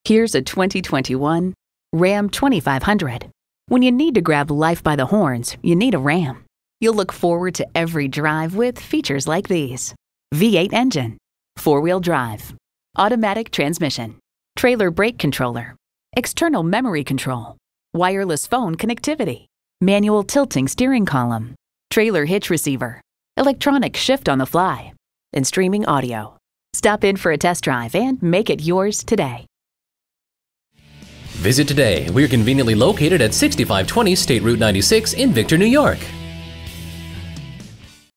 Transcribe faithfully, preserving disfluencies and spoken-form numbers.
Here's a twenty twenty-one Ram twenty-five hundred. When you need to grab life by the horns, you need a Ram. You'll look forward to every drive with features like these: V eight engine, four-wheel drive, automatic transmission, trailer brake controller, external memory control, wireless phone connectivity, manual tilting steering column, trailer hitch receiver, electronic shift on the fly, and streaming audio. Stop in for a test drive and make it yours today. Visit today. We're conveniently located at sixty-five twenty State Route ninety-six in Victor, New York.